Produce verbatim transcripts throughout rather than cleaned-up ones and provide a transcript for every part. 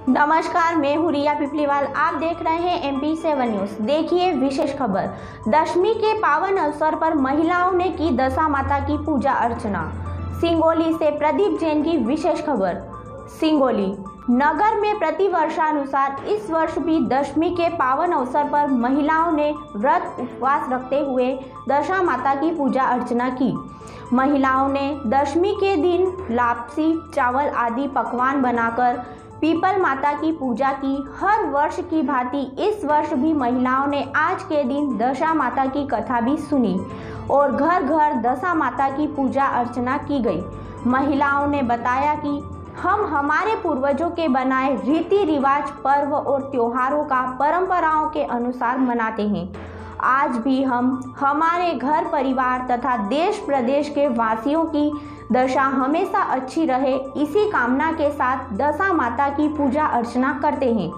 नमस्कार, मैं हूँ रिया पिपलीवाल। आप देख रहे हैं एम पी सेवन न्यूज। देखिए विशेष खबर। दशमी के पावन अवसर पर महिलाओं ने की दशा माता की पूजा अर्चना। सिंगोली से प्रदीप जैन की विशेष खबर। सिंगोली नगर में प्रतिवर्षानुसार इस वर्ष भी दशमी के पावन अवसर पर महिलाओं ने व्रत उपवास रखते हुए दशा माता की पूजा अर्चना की। महिलाओं ने दशमी के दिन लापसी, चावल आदि पकवान बनाकर पीपल माता की पूजा की। हर वर्ष की भांति इस वर्ष भी महिलाओं ने आज के दिन दशा माता की कथा भी सुनी और घर घर दशा माता की पूजा अर्चना की गई। महिलाओं ने बताया कि हम हमारे पूर्वजों के बनाए रीति रिवाज, पर्व और त्योहारों का परंपराओं के अनुसार मनाते हैं। आज भी हम हमारे घर परिवार तथा देश प्रदेश के वासियों की दशा हमेशा अच्छी रहे, इसी कामना के साथ दशा माता की पूजा अर्चना करते हैं।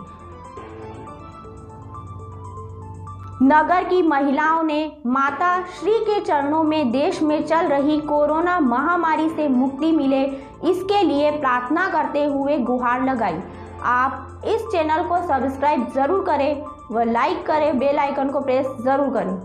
नगर की महिलाओं ने माता श्री के चरणों में देश में चल रही कोरोना महामारी से मुक्ति मिले, इसके लिए प्रार्थना करते हुए गुहार लगाई। आप इस चैनल को सब्सक्राइब जरूर करें व लाइक करें, बेल आइकन को प्रेस जरूर करें।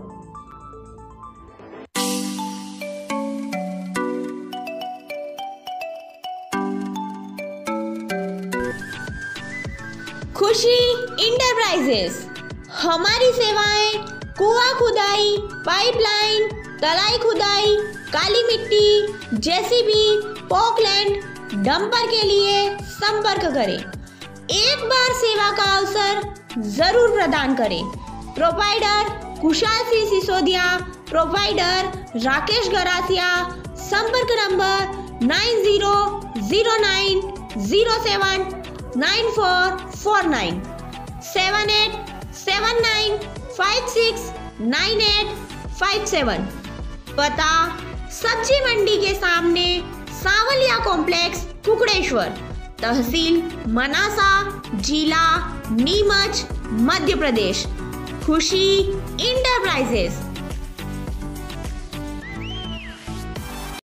खुशी इंटरप्राइजेस हमारी सेवाएं कुआं खुदाई, पाइपलाइन, तलाई खुदाई, काली मिट्टी, जेसीबी, पोकलैंड, डंपर के लिए संपर्क करें। एक बार सेवा का अवसर जरूर प्रदान करें। Provider Kushal Singh Sisodia, provider Rakesh Garasia. संपर्क number nine zero zero nine zero seven nine four four nine, seven eight seven nine five six nine eight five seven. पता सब्जी मंडी के सामने, सांवलिया कॉम्प्लेक्स, कुकड़ेश्वर, तहसील मनासा, जिला नीमच, मध्य प्रदेश। खुशी इंटरप्राइजेस।